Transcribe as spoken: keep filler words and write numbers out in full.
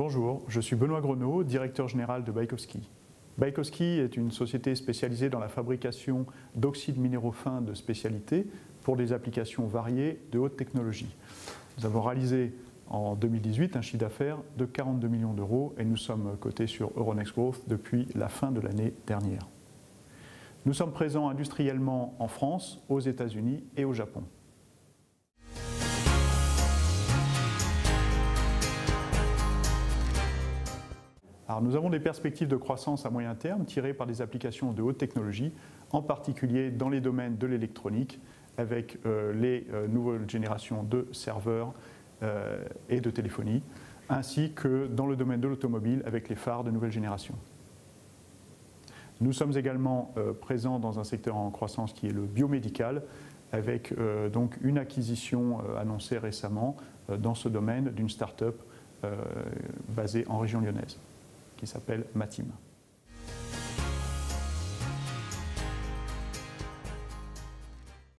Bonjour, je suis Benoît Grenot, directeur général de Bykowski. Bykowski est une société spécialisée dans la fabrication d'oxydes minéraux fins de spécialité pour des applications variées de haute technologie. Nous avons réalisé en deux mille dix-huit un chiffre d'affaires de quarante-deux millions d'euros et nous sommes cotés sur Euronext Growth depuis la fin de l'année dernière. Nous sommes présents industriellement en France, aux États-Unis et au Japon. Alors, nous avons des perspectives de croissance à moyen terme tirées par des applications de haute technologie, en particulier dans les domaines de l'électronique, avec euh, les euh, nouvelles générations de serveurs euh, et de téléphonie, ainsi que dans le domaine de l'automobile avec les phares de nouvelle génération. Nous sommes également euh, présents dans un secteur en croissance qui est le biomédical, avec euh, donc une acquisition euh, annoncée récemment euh, dans ce domaine d'une start-up euh, basée en région lyonnaise, qui s'appelle Matim.